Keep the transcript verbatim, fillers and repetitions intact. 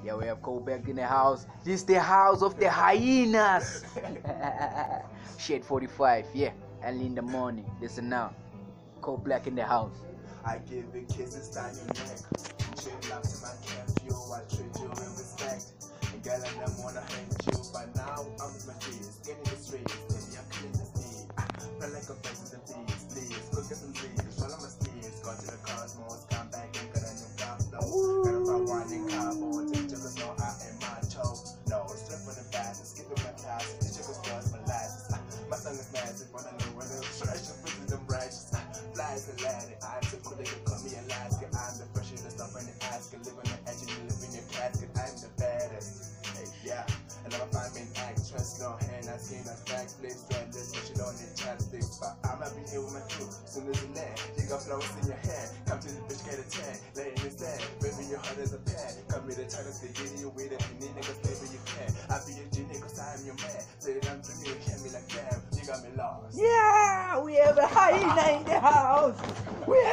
Yeah, we have Kobeck in the house. This is the house of the hyenas. Shade forty-five, yeah. Early in the morning. Listen now. Kobeck in the house. I give the kisses down your neck. Chin locks in my camp, you, I treat you in respect. And girl, I never wanna hate you, but now I'm with my kids. Get in the streets, baby, I'm clean the steam. Feel like a face in the beats, please. Look at some leaves, follow my steeds. Go to the cosmos, come back and got a new cop flow. Got a fire one in Cabo, take you know I am macho. No, slip on the fast, skipping my class. The chicken stars my last. My song is massive, when I know when I'm trash, I'm putting them righteous. Flies and laddie, I'm so cool, they can call me Alaska. I'm the freshest stuff on the Alaska. Live on the edge and you live in your casket. I'm the baddest. Hey, yeah. And I'm a fine main actress. No hand, I skin, I stack flips. Stand this, but you don't need chapsticks. But I'm not be here with my crew. Soon as you land, you got flowers in your hand. Come to the bitch, get a tan. Lay in the sand. Baby, your heart is a pad. Come with a China, they get you with it. You need niggas, baby, you can. I be a genie, cause I'm your man. Say that I'm to me, you can't be like damn. You got me lost. Yeah, we have a hyena in the house. We